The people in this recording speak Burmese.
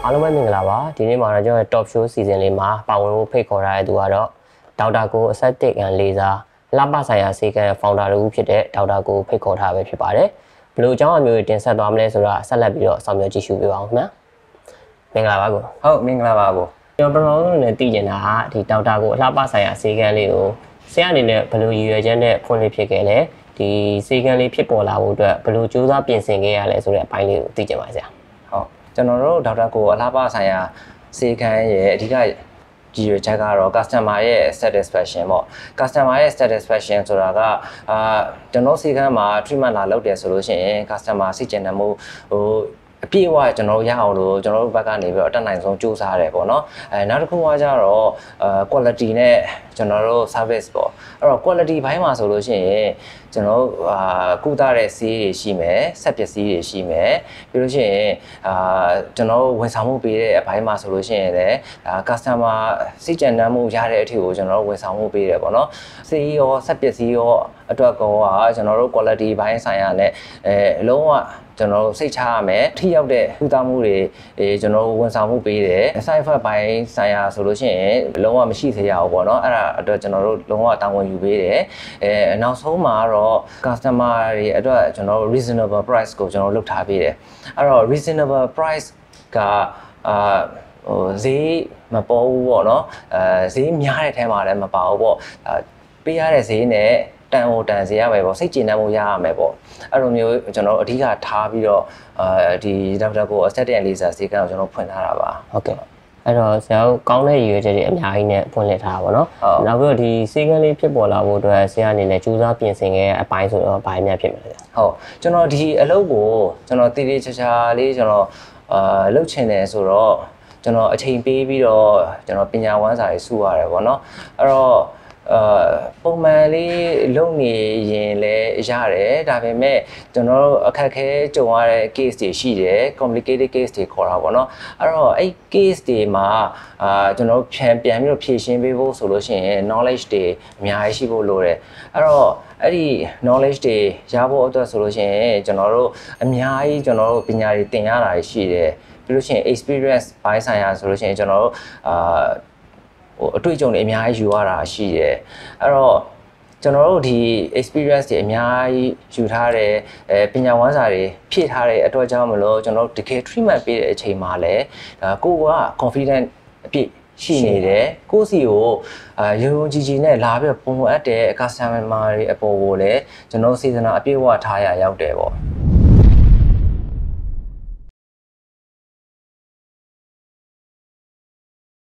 အားလုံးပဲမင်္ဂလာပါဒီနေ့မှာတော့ကျွန်တော် top show season လေးမှာပါဝင်ဖို့ဖိတ်ခေါ်ထားတဲ့သူကတော့ဒေါက်တာကိုအဆက်တစ်ကန်လေးစားလှပဆိုင်ရာစေကန် founder တူဖြစ်တဲ့ဒေါက်တာကိုဖိတ်ခေါ်ထားပဲဖြစ်ပါတယ်ဘယ်လိုအကြောင်းအမျိုးတွေတင်ဆက်သွားမလဲဆိုတာဆက်လက်ပြီးတော့ဆောင်ရွက်ကြည့်ရှုပေးပါအောင်ခင်ဗျာမင်္ဂလာပါကိုဟုတ်မင်္ဂလာပါကိုကျွန်တော်ပထမဆုံးနဲ့သိကျင်တာကဒီဒေါက်တာကိုအလှပဆိုင်ရာစေကန်လေးကိုဆရာအနေနဲ့ဘယ်လိုရည်ရွယ်ချက်နဲ့ဖွင့်လှစ်ဖြစ်ခဲ့လဲဒီစေကန်လေးဖြစ်ပေါ်လာဖို့အတွက်ဘယ်လိုကြိုးစားပြင်ဆင်ခဲ့ရလဲဆိုတဲ့အပိုင်းလေးကိုသိကျင်ပါဆရာဟုတ်ကျွန်တော်တို့ဒေါက်တာကိုအလှပဆိုင်ရာစေကန်ရဲ့အဓိကကြည့်ရချက်ကတော့ customer ရဲ့ satisfaction ပေါ့ customer ရဲ့ satisfaction ဆိုတာကကျွန်တော်စေကန်မှာ treatment လာလုပ်တယ်ဆိုလို့ရှိရင် customer စိတ်ကျဉ်မှုအပြည့်အဝကျွန်တော်ရအောင်လို့ကျွန်တော်တို့ဘက်ကနေပြီးတော့အတက်နိုင်ဆုံးကြိုးစားရတယ်ပေါ့နော်နောက်တစ်ခုကကြတော့ quality နဲ့ကျွန်တော်တို့ service ပေါ့အဲ့တော့ quality ဘိုင်းမှာဆိုလို့ရှိရင်ကျွန်တော်ကုသတဲ့ဆေးတွေရှိမယ်ဆက်ပစ္စည်းတွေရှိမယ်ပြီးလို့ရှိရင်ကျွန်တော်ဝန်ဆောင်မှုပေးတဲ့အဘိုင်းမှာဆိုလို့ရှိရင်လည်း customer စိတ်ကြံနှံ့မှုရတဲ့အထိကိုကျွန်တော်တို့ဝန်ဆောင်မှုပေးတယ်ပေါ့နော်ဆေးရောဆက်ပစ္စည်းရောအတွက်ကောကျွန်တော်တို့ quality ဘိုင်းဆိုင်ရာနဲ့အလုံးဝကျွန်တော်တို့စိတ်ချရမယ်ထိရောက်တဲ့ကုသမှုတွေကျွန်တော်တို့ဝန်ဆောင်မှုပေးတယ် side effect ဘိုင်းဆိုင်ရာဆိုလို့ရှိရင်လုံးဝမရှိစေရဘူးပေါ့နော်အဲ့ဒါအတွက်ကျွန်တော်တို့လုံးဝတာဝန်ယူပေးတယ်နောက်ဆုံးမှာတော့ customer တွေအတွက်ကျွန်တော်တို့ reasonable price ကိုကျွန်တော်တို့လုပ်ထားပေးတယ်အဲ့တော့ reasonable price ကဈေးမပေါ်ဘူးပေါ့နော်ဈေးများတဲ့ထဲမှာလည်းမပါဘူးပေါ့ပေးရတဲ့ဈေးနဲ့တန်တန်စေရမယ်ပေါ့စိတ်ကျဉ်နှံ့မှုရရမယ်ပေါ့အဲ့လိုမျိုးကျွန်တော်တို့အဓိကထားပြီးတော့ဒီဒေါက်တာကို aesthetic laser စေကန်ကိုကျွန်တော်ဖွင့်ထားတာပါဟုတ်ကဲ့အဲ့တော့ဆရာတို့ကောင်းတဲ့ရည်ရွယ်ချက်တွေအများကြီးနဲ့ဖွင့်လှစ်ထားတာပေါ့နော်နောက်ပြီးတော့ဒီစေကန်လေးဖြစ်ပေါ်လာဖို့အတွက်ဆရာအနေနဲ့ကြိုးစားပြင်ဆင်ခဲ့တဲ့အပိုင်းဆိုတော့ဘာများဖြစ်မလဲဟုတ်ကျွန်တော်ဒီအလုပ်ကိုကျွန်တော်တည်တည်ချာချာလေးကျွန်တော်လုပ်ချင်တယ်ဆိုတော့ကျွန်တော်အချိန်ပေးပြီးတော့ကျွန်တော်ပညာဝန်းစာတွေစုရတယ်ပေါ့နော်အဲ့တော့ပုံမှန်လေးလုပ်နေရင်လည်းရတယ်ဒါပေမဲ့ကျွန်တော်တို့အခက်ခဲကြုံရတဲ့ case တွေရှိတယ် complicated case တွေခေါ်တာပေါ့နော်အဲ့တော့အဲ့ case တွေမှာကျွန်တော်တို့ပြန်ပြီးတော့ဖြည့်ရှင်းပေးဖို့ဆိုလို့ရှိရင် knowledge တွေအများကြီးရှိဖို့လိုတယ်အဲ့တော့အဲ့ဒီ knowledge တွေရဖို့အတွက်ဆိုလို့ရှိရင်ကျွန်တော်တို့အများကြီးကျွန်တော်တို့ပညာတွေသင်ရတာရှိတယ်ပြီးလို့ရှိရင် experience ဘိုင်းဆိုင်ရာဆိုလို့ရှိရင်ကျွန်တော်တို့အတွေ့အကြုံတွေအများကြီးယူရတာရှိတယ်အဲ့တော့ကျွန်တော်တို့ဒီ experience တွေအများကြီးယူထားတယ်ပညာဝန်းစာတွေဖြည့်ထားတဲ့အတွက်ကြောင့်မလို့ကျွန်တော်တို့တကယ် treatment ပေးတဲ့အချိန်မှာလည်းကိုက confident အပြည့်ရှိနေတယ်ကိုစီကိုရုံရုံကြည်ကြည်နဲ့လာပြီးပုံအပ်တဲ့ customer တွေအပေါ်ကိုလည်းကျွန်တော်စေတနာအပြည့်အဝထားရရောက်တယ်ပေါ့